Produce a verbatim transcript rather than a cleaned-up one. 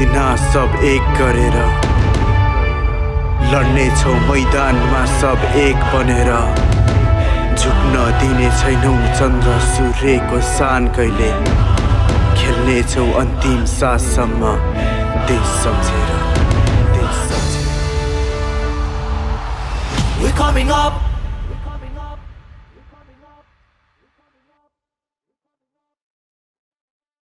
पसिना सब एक गरेर लड्ने छौ मैदानमा सब एक बनेर झुक्न दिने छैनौ चन्द्र सूर्यको सान कहिले खेल्ने छौ अन्तिम साससम्म देश सम्झेर देश सम्झेर We're coming up